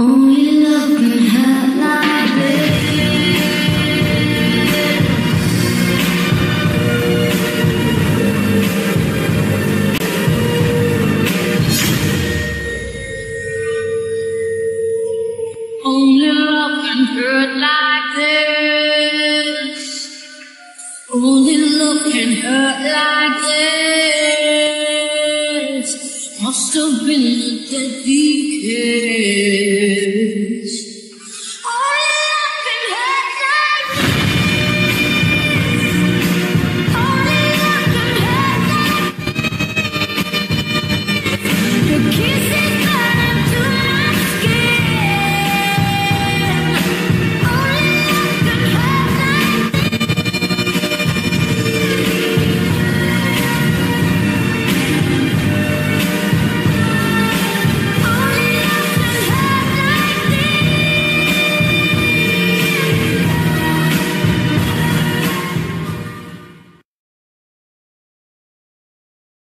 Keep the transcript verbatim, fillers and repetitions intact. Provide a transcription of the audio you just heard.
Only love can hurt like this. Only love can hurt like this. Only love can hurt like this. Must have been a deadly kiss.